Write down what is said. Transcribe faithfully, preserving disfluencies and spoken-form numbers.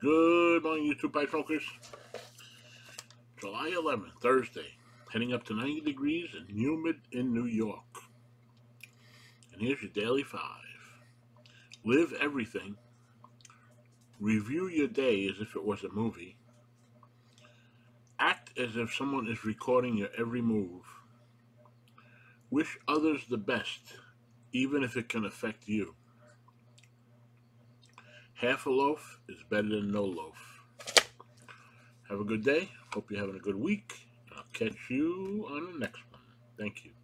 Good morning, YouTube Pipe Smokers. July eleventh, Thursday. Heading up to ninety degrees and humid in New York. And here's your daily five. Live everything. Review your day as if it was a movie. Act as if someone is recording your every move. Wish others the best, even if it can affect you. Half a loaf is better than no loaf. Have a good day. Hope you're having a good week. I'll catch you on the next one. Thank you.